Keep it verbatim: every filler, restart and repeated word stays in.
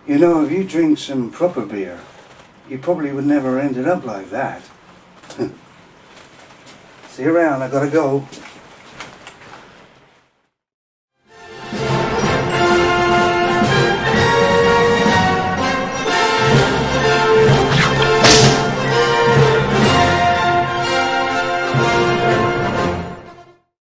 You know, if you drink some proper beer, you probably would never ended up like that. See you around, I gotta go.